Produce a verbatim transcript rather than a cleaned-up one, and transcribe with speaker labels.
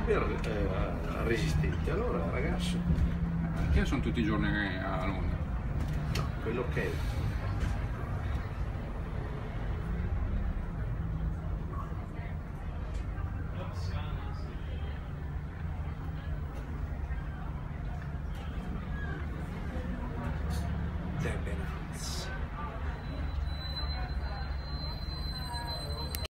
Speaker 1: per eh, resistenti. Allora ragazzi,
Speaker 2: Perché sono tutti i giorni a Londra?
Speaker 1: no, quello che